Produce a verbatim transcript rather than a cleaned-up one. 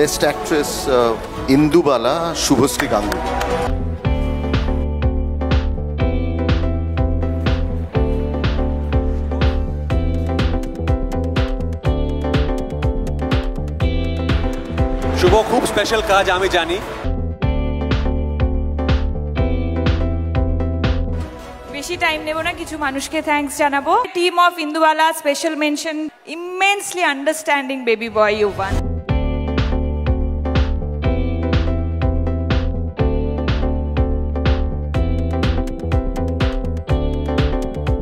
Best actress Indubala, Subhashree Ganguly. Subha খুব special কাজ আমি জানি। বেশি টাইম নেব না, কিছু মানুষকে থ্যাঙ্কস জানাবো। Team of Indubala, special mention, immensely understanding baby boy Yuvan.